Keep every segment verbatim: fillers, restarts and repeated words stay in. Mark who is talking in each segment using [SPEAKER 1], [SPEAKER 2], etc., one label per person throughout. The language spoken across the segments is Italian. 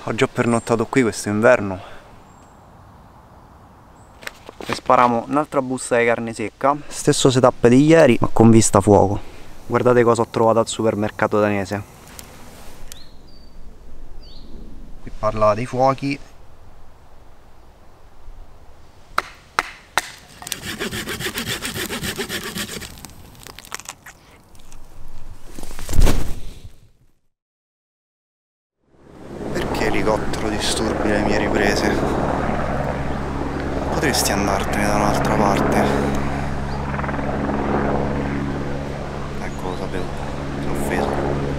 [SPEAKER 1] Ho già pernottato qui questo inverno e sparamo un'altra busta di carne secca, stesso setup di ieri ma con vista fuoco. Guardate cosa ho trovato al supermercato danese. Qui parla dei fuochi. Perché elicottero disturbi le mie riprese? Potresti andartene da un'altra parte. Ecco, lo sapevo, ti ho offeso.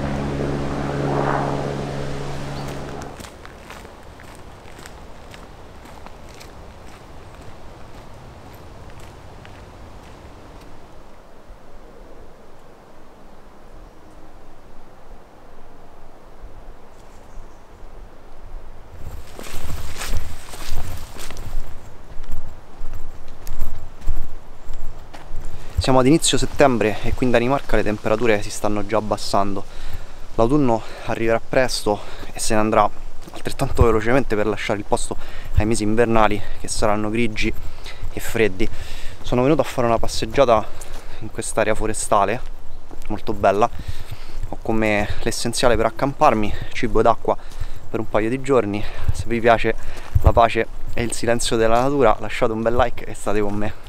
[SPEAKER 1] Siamo ad inizio settembre e qui in Danimarca le temperature si stanno già abbassando. L'autunno arriverà presto e se ne andrà altrettanto velocemente per lasciare il posto ai mesi invernali che saranno grigi e freddi. Sono venuto a fare una passeggiata in quest'area forestale molto bella. Ho con me l'essenziale per accamparmi, cibo ed acqua per un paio di giorni. Se vi piace la pace e il silenzio della natura lasciate un bel like e state con me.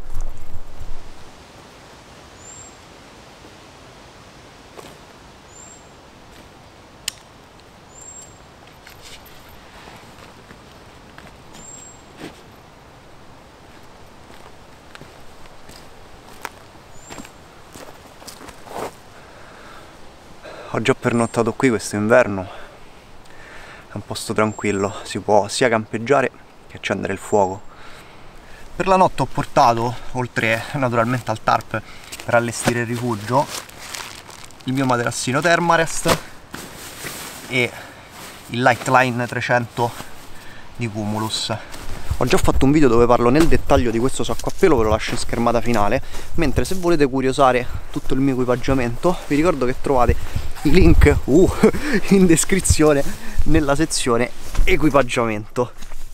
[SPEAKER 1] Ho già pernottato qui questo inverno, è un posto tranquillo, si può sia campeggiare che accendere il fuoco. Per la notte ho portato, oltre naturalmente al tarp per allestire il rifugio, il mio materassino Thermarest e il Lightline trecento di Cumulus. Ho già fatto un video dove parlo nel dettaglio di questo sacco a pelo, ve lo lascio in schermata finale, mentre se volete curiosare tutto il mio equipaggiamento vi ricordo che trovate i link uh, in descrizione nella sezione equipaggiamento.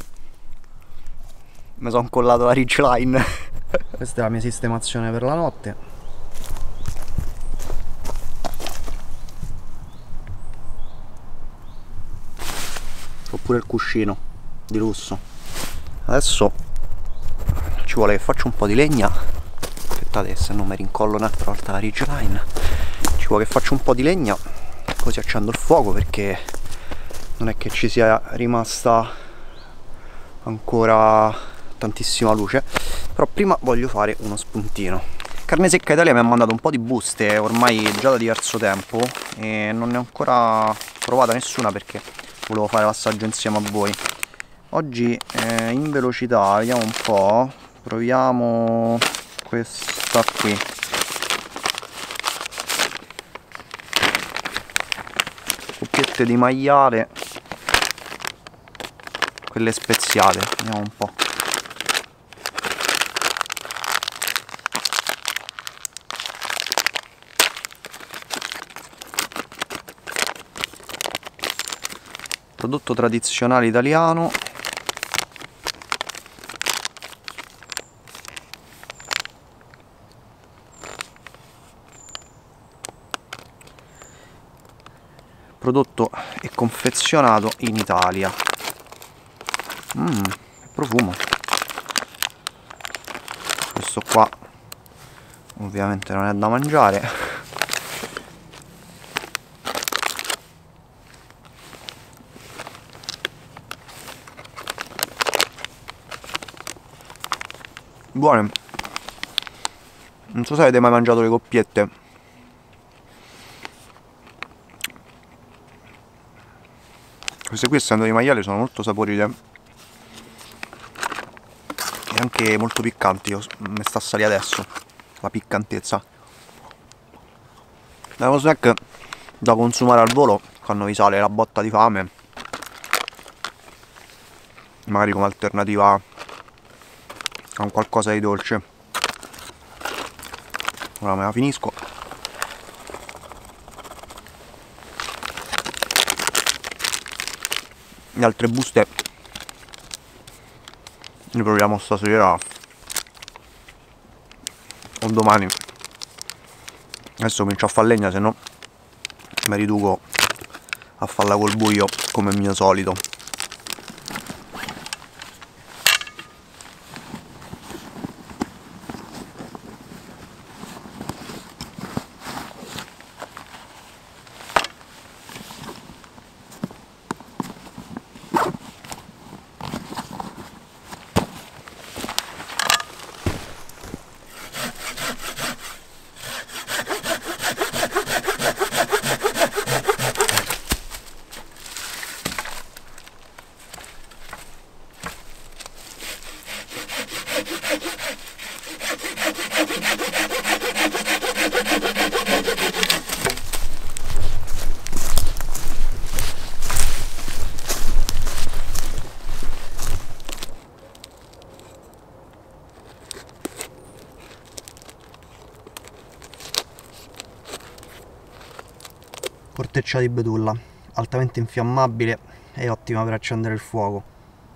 [SPEAKER 1] Mi sono collato la Ridgeline. Questa è la mia sistemazione per la notte. Oppure il cuscino di lusso. Adesso ci vuole che faccio un po' di legna. Aspettate, se non mi rincollo un'altra volta la Ridgeline. Ci vuole che faccio un po' di legna, così accendo il fuoco, perché non è che ci sia rimasta ancora tantissima luce. Però prima voglio fare uno spuntino. Carne Secca Italia mi ha mandato un po' di buste ormai già da diverso tempo e non ne ho ancora provata nessuna perché volevo fare l'assaggio insieme a voi. Oggi eh, in velocità, vediamo un po', proviamo questa qui. Coppiette di maiale, quelle speziate, vediamo un po'. Prodotto tradizionale italiano. Prodotto e confezionato in Italia. Mmm, profumo. Questo qua ovviamente non è da mangiare. Buone. Non so se avete mai mangiato le coppiette. Queste qui, essendo di maiale, sono molto saporite e anche molto piccanti. Mi sta a salire adesso la piccantezza. È uno snack da consumare al volo quando vi sale la botta di fame, magari come alternativa a un qualcosa di dolce. Ora me la finisco. le altre buste le proviamo stasera o domani. Adesso comincio a fare legna, se no mi riduco a farla col buio come mio solito. Corteccia di betulla, altamente infiammabile e ottima per accendere il fuoco.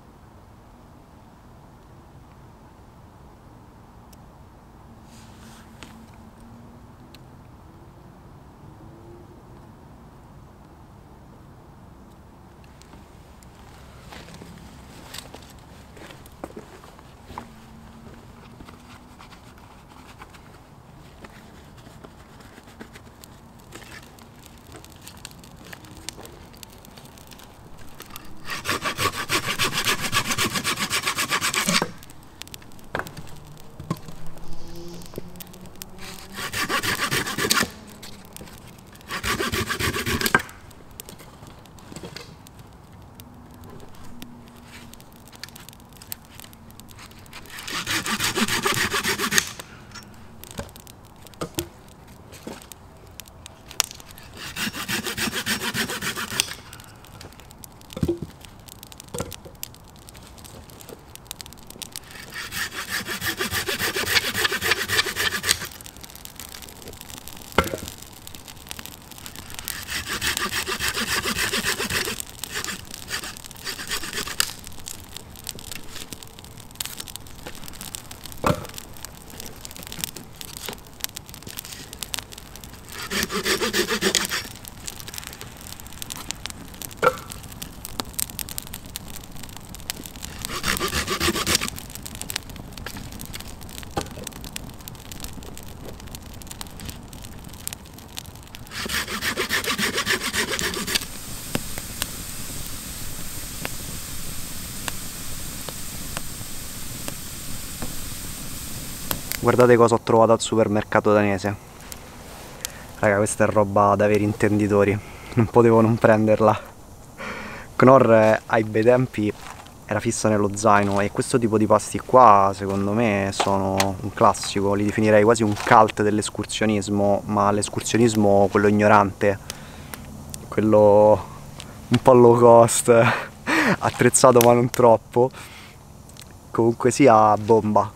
[SPEAKER 1] Guardate cosa ho trovato al supermercato danese. Raga, questa è roba da veri intenditori, non potevo non prenderla. Knorr ai bei tempi era fissa nello zaino e questo tipo di pasti qua secondo me sono un classico, li definirei quasi un cult dell'escursionismo, ma l'escursionismo quello ignorante, quello un po' low cost, attrezzato ma non troppo. Comunque sia, bomba.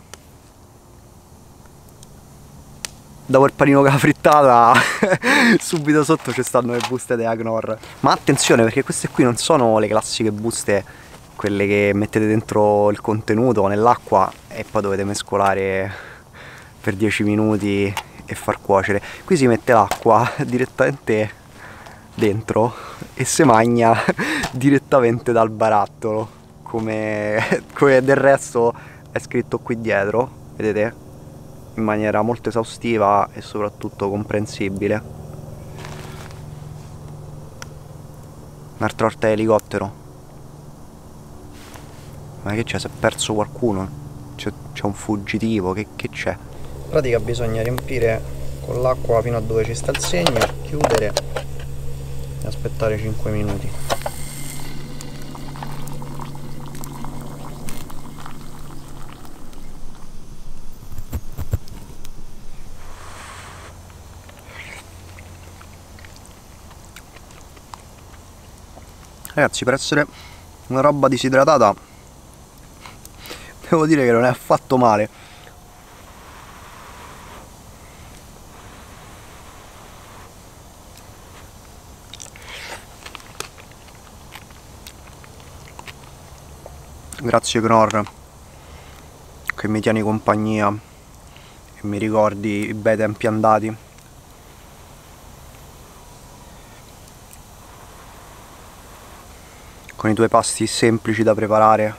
[SPEAKER 1] Dopo il panino con la frittata subito sotto ci stanno le buste della Knorr. Ma attenzione, perché queste qui non sono le classiche buste, quelle che mettete dentro il contenuto nell'acqua e poi dovete mescolare per dieci minuti e far cuocere. Qui si mette l'acqua direttamente dentro e si magna direttamente dal barattolo, come, come del resto è scritto qui dietro, vedete? In maniera molto esaustiva e soprattutto comprensibile. Un'altra orta di elicottero. Ma che c'è? Si è perso qualcuno? C'è un fuggitivo? Che c'è? In pratica bisogna riempire con l'acqua fino a dove ci sta il segno, chiudere e aspettare cinque minuti. Ragazzi, per essere una roba disidratata devo dire che non è affatto male. Grazie Knorr, che mi tieni compagnia e mi ricordi i bei tempi andati. Con i tuoi pasti semplici da preparare,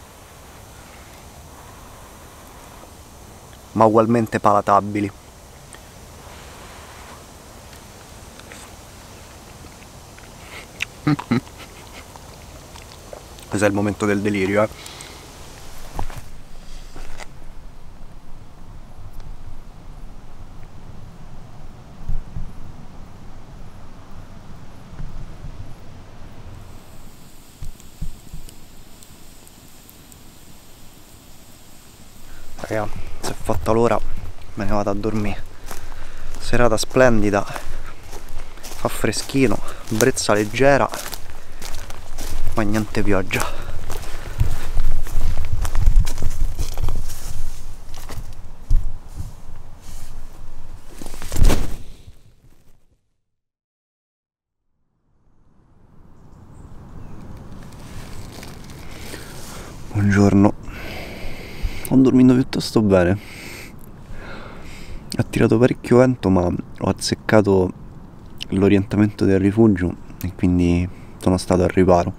[SPEAKER 1] ma ugualmente palatabili. Questo è il momento del delirio, eh. Raga, si è fatta l'ora, me ne vado a dormire. Serata splendida, fa freschino, brezza leggera, ma niente pioggia. Buongiorno. Ho dormito piuttosto bene. Ha tirato parecchio vento, ma ho azzeccato l'orientamento del rifugio e quindi sono stato al riparo.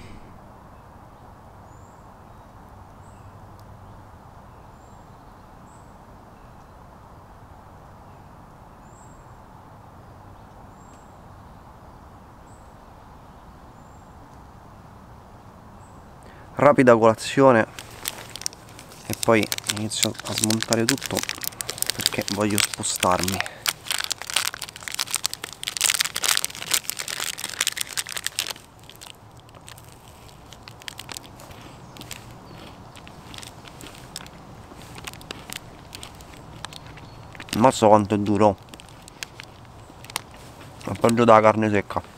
[SPEAKER 1] Rapida colazione e poi inizio a smontare tutto perché voglio spostarmi. Ammazza quanto è duro, è peggio della carne secca.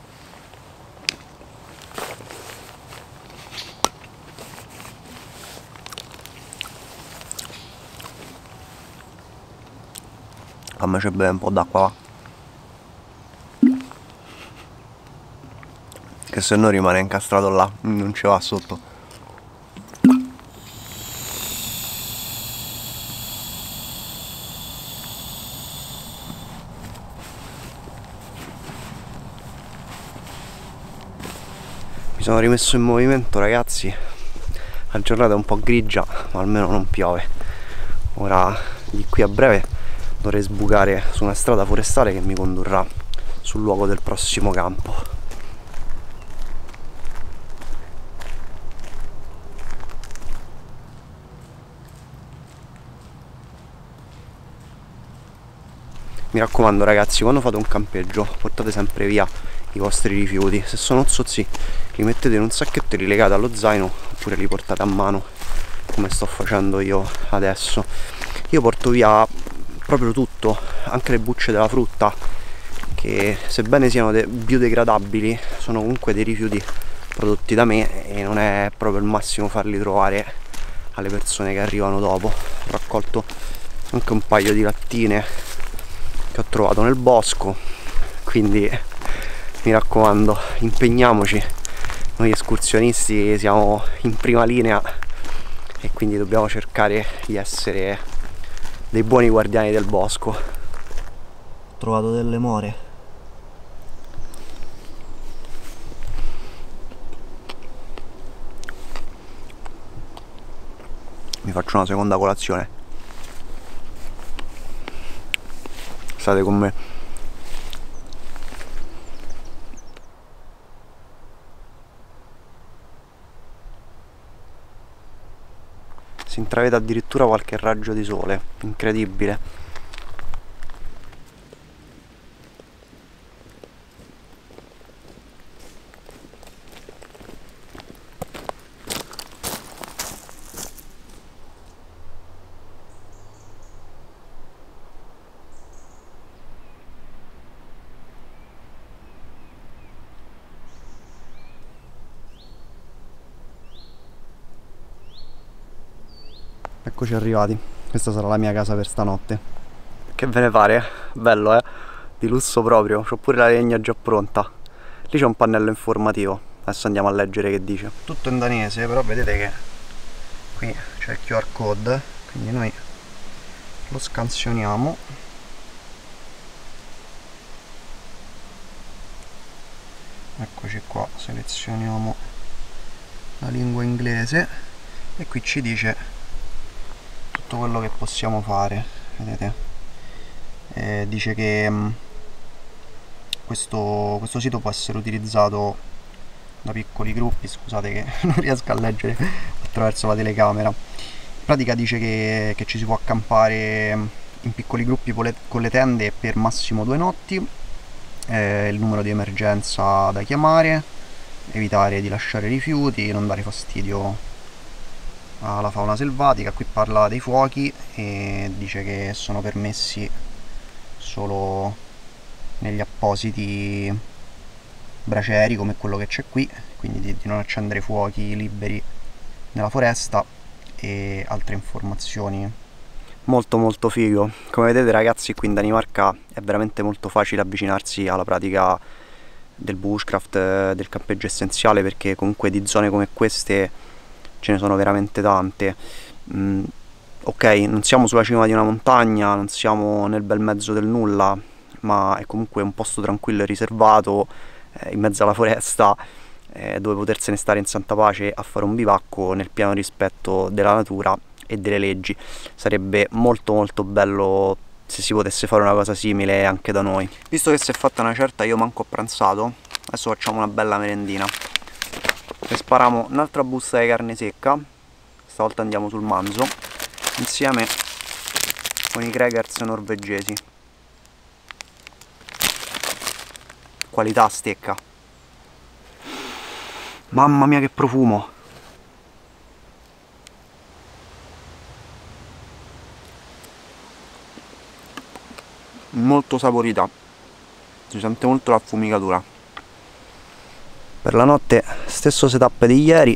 [SPEAKER 1] Fammi c'è bere un po' d'acqua, va? Che se no rimane incastrato là, non ci va sotto. Mi sono rimesso in movimento, ragazzi. La giornata è un po' grigia, ma almeno non piove. Ora di qui a breve dovrei sbucare su una strada forestale che mi condurrà sul luogo del prossimo campo. Mi raccomando ragazzi, quando fate un campeggio portate sempre via i vostri rifiuti. Se sono zozzi li mettete in un sacchetto e li legate allo zaino, oppure li portate a mano come sto facendo io adesso. Io porto via proprio tutto, anche le bucce della frutta, che sebbene siano biodegradabili sono comunque dei rifiuti prodotti da me e non è proprio il massimo farli trovare alle persone che arrivano dopo. Ho raccolto anche un paio di lattine che ho trovato nel bosco, quindi mi raccomando, impegniamoci. Noi escursionisti siamo in prima linea e quindi dobbiamo cercare di essere dei buoni guardiani del bosco. Ho trovato delle more. Mi faccio una seconda colazione. State con me. Si intravede addirittura qualche raggio di sole, incredibile. Eccoci arrivati, questa sarà la mia casa per stanotte. Che ve ne pare? Bello, eh? Di lusso proprio, c'ho pure la legna già pronta. Lì c'è un pannello informativo, adesso andiamo a leggere che dice. Tutto in danese, però vedete che qui c'è il Q R code, quindi noi lo scansioniamo, eccoci qua, selezioniamo la lingua inglese e qui ci dice tutto quello che possiamo fare, vedete, eh, dice che mh, questo, questo sito può essere utilizzato da piccoli gruppi, scusate che non riesco a leggere attraverso la telecamera. In pratica dice che, che ci si può accampare in piccoli gruppi con le, con le tende per massimo due notti, eh, il numero di emergenza da chiamare, evitare di lasciare rifiuti, non dare fastidio alla fauna selvatica. Qui parla dei fuochi e dice che sono permessi solo negli appositi bracieri come quello che c'è qui, quindi di, di non accendere fuochi liberi nella foresta e altre informazioni. Molto molto figo. Come vedete ragazzi, qui in Danimarca è veramente molto facile avvicinarsi alla pratica del bushcraft, del campeggio essenziale, perché comunque di zone come queste ce ne sono veramente tante. mm, ok, non siamo sulla cima di una montagna, non siamo nel bel mezzo del nulla, ma è comunque un posto tranquillo e riservato eh, in mezzo alla foresta, eh, dove potersene stare in santa pace a fare un bivacco nel pieno rispetto della natura e delle leggi. Sarebbe molto molto bello se si potesse fare una cosa simile anche da noi. Visto che si è fatta una certa, io manco ho pranzato, adesso facciamo una bella merendina e spariamo un'altra busta di carne secca, stavolta andiamo sul manzo, insieme con i crackers norvegesi. Qualità stecca. Mamma mia che profumo! Molto saporita, si sente molto l'affumicatura. Per la notte stesso setup di ieri,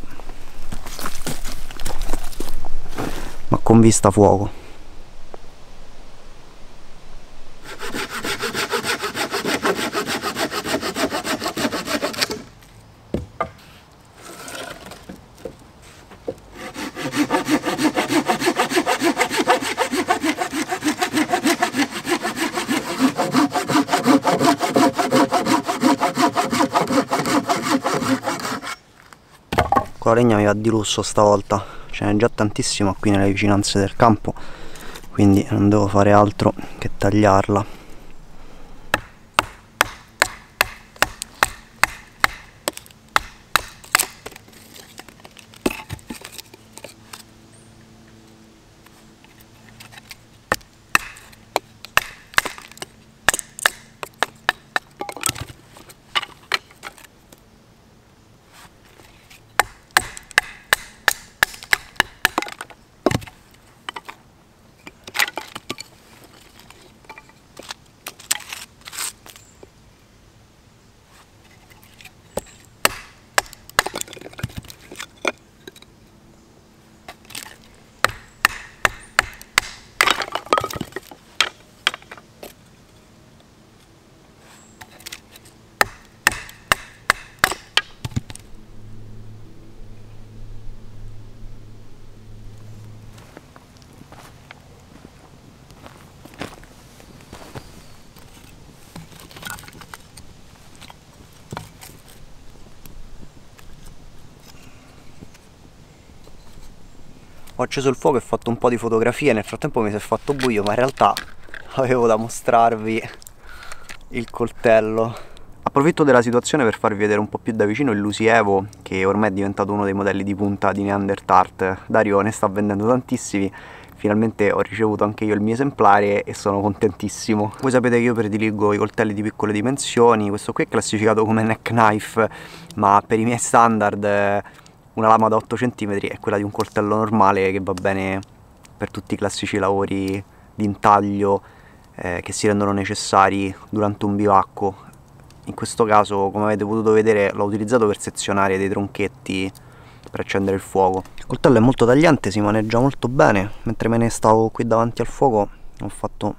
[SPEAKER 1] ma con vista fuoco. La legna mi va di lusso stavolta, ce n'è già tantissima qui nelle vicinanze del campo, quindi non devo fare altro che tagliarla. Ho acceso il fuoco e ho fatto un po' di fotografie, nel frattempo mi si è fatto buio, ma in realtà avevo da mostrarvi il coltello. Approfitto della situazione per farvi vedere un po' più da vicino il Lucy Evo, che ormai è diventato uno dei modelli di punta di Neanderthal. Dario ne sta vendendo tantissimi, finalmente ho ricevuto anche io il mio esemplare e sono contentissimo. Voi sapete che io prediligo i coltelli di piccole dimensioni, questo qui è classificato come neck knife, ma per i miei standard una lama da otto centimetri è quella di un coltello normale che va bene per tutti i classici lavori di intaglio eh, che si rendono necessari durante un bivacco. In questo caso, come avete potuto vedere, l'ho utilizzato per sezionare dei tronchetti per accendere il fuoco. Il coltello è molto tagliente, si maneggia molto bene. Mentre me ne stavo qui davanti al fuoco ho fatto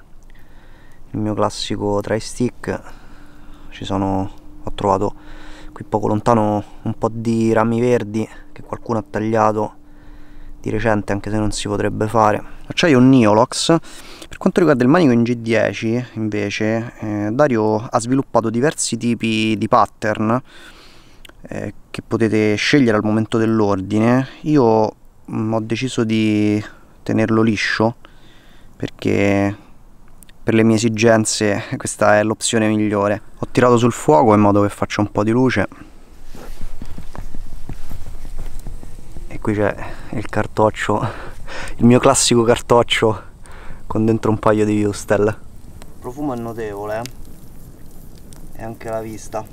[SPEAKER 1] il mio classico try stick. Ci sono, ho trovato qui poco lontano un po' di rami verdi che qualcuno ha tagliato di recente, anche se non si potrebbe fare. Acciaio Niolox. Per quanto riguarda il manico in G dieci invece eh, Dario ha sviluppato diversi tipi di pattern eh, che potete scegliere al momento dell'ordine. Io mh, ho deciso di tenerlo liscio perché per le mie esigenze questa è l'opzione migliore. Ho tirato sul fuoco in modo che faccia un po' di luce e qui c'è il cartoccio, il mio classico cartoccio con dentro un paio di Wustel. Il profumo è notevole, eh? E anche la vista.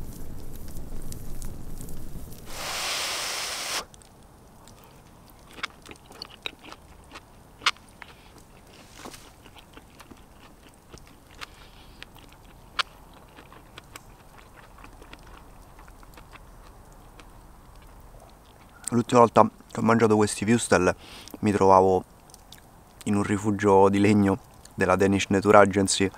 [SPEAKER 1] L'ultima volta che ho mangiato questi Wustel mi trovavo in un rifugio di legno della Danish Nature Agency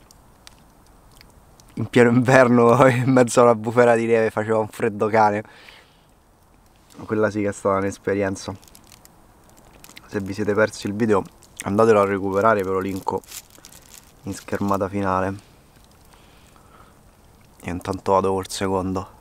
[SPEAKER 1] in pieno inverno, in mezzo a una bufera di neve, faceva un freddo cane. Quella sì che è stata un'esperienza. Se vi siete persi il video andatelo a recuperare, ve lo linko in schermata finale. Io intanto vado col secondo.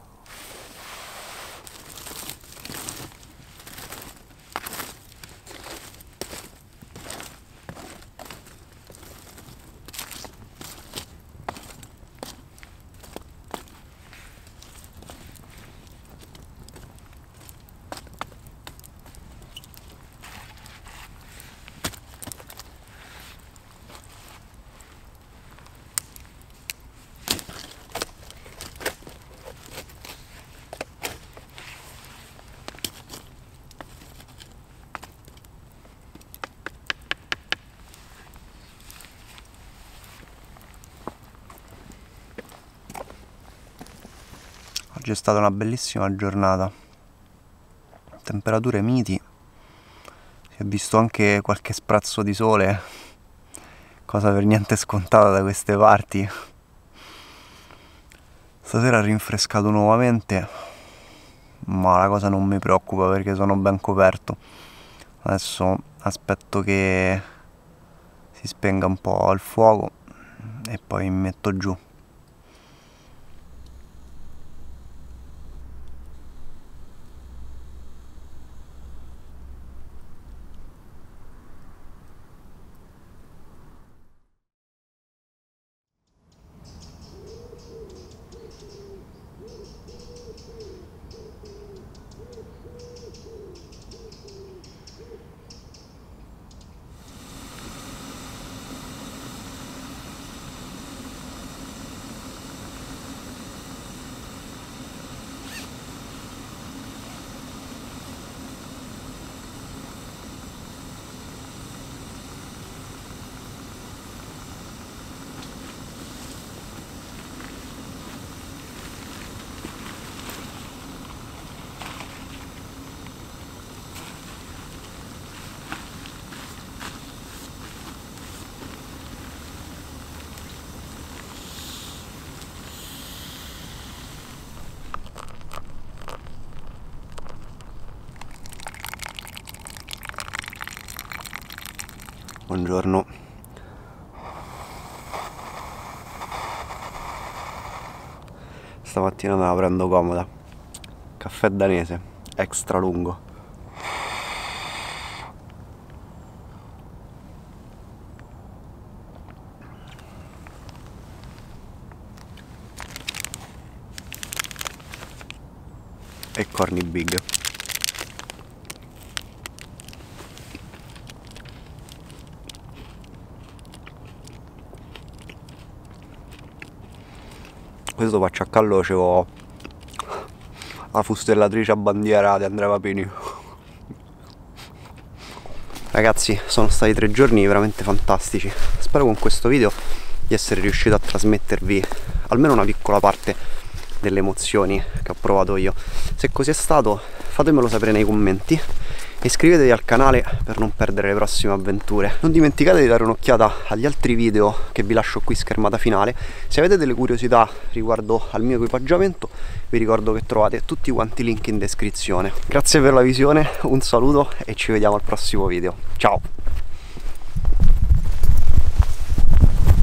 [SPEAKER 1] Oggi è stata una bellissima giornata, temperature miti, si è visto anche qualche sprazzo di sole, cosa per niente scontata da queste parti. Stasera ha rinfrescato nuovamente, ma la cosa non mi preoccupa perché sono ben coperto. Adesso aspetto che si spenga un po' il fuoco e poi mi metto giù. Buongiorno. Stamattina me la prendo comoda. Caffè danese, extra lungo. E corny big. Questo pacciacallo c'avevo la fustellatrice a bandiera di Andrea Papini. Ragazzi, sono stati tre giorni veramente fantastici. Spero con questo video di essere riuscito a trasmettervi almeno una piccola parte delle emozioni che ho provato io. Se così è stato, fatemelo sapere nei commenti e iscrivetevi al canale per non perdere le prossime avventure. Non dimenticate di dare un'occhiata agli altri video che vi lascio qui schermata finale. Se avete delle curiosità riguardo al mio equipaggiamento vi ricordo che trovate tutti quanti i link in descrizione. Grazie per la visione, un saluto e ci vediamo al prossimo video. Ciao!